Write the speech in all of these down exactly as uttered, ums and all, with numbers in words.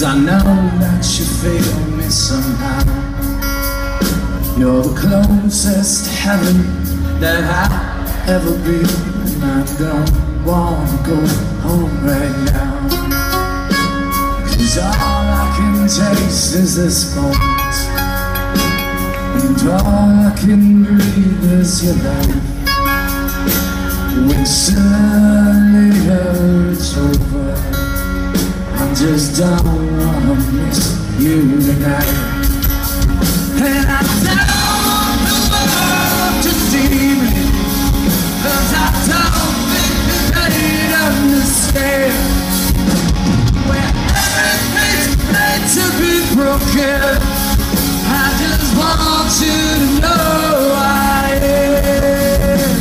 I know that you feel me somehow. You're the closest to heaven that I'll ever be, and I don't wanna go home right now. 'Cause all I can taste is this moment, and all I can breathe is your life. When suddenly it's over, I just don't wanna miss you tonight. And I don't know to see me, 'cause I don't think that they'd understand. Where everything's meant to be broken, I just want you to know I am.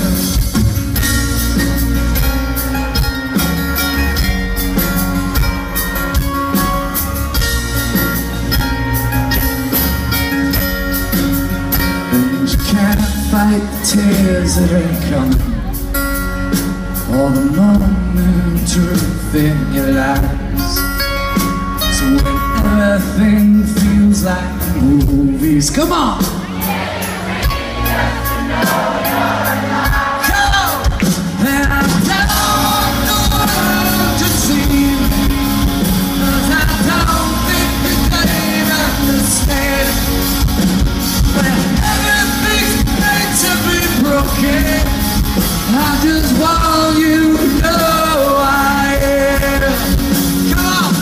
Fight the tears that ain't coming, or the moment truth in your lies. So when everything feels like movies, come on! Come on! And I don't know how to see, 'cause I don't think that they understand. When everything's to be broken, I just want you to know I am. Come on!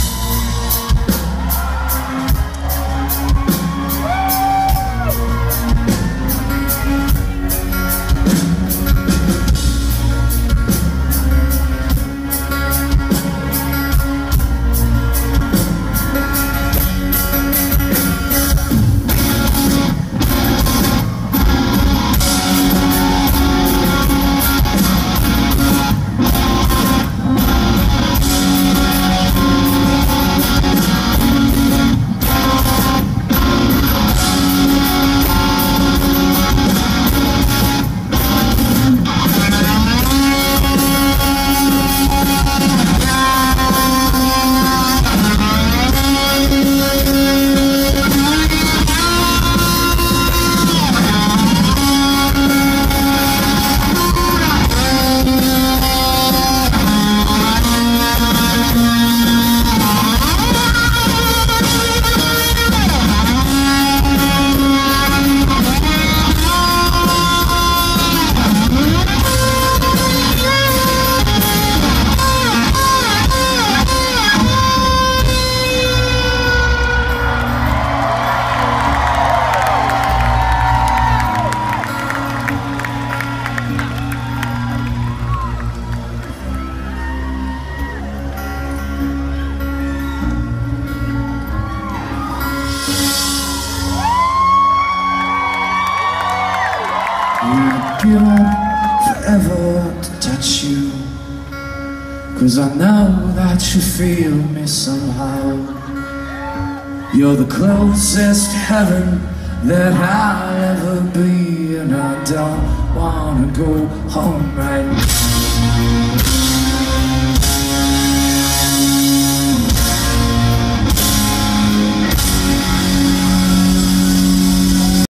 I'd give up forever to touch you, 'cause I know that you feel me somehow. You're the closest to heaven that I'll ever be, and I don't wanna go home right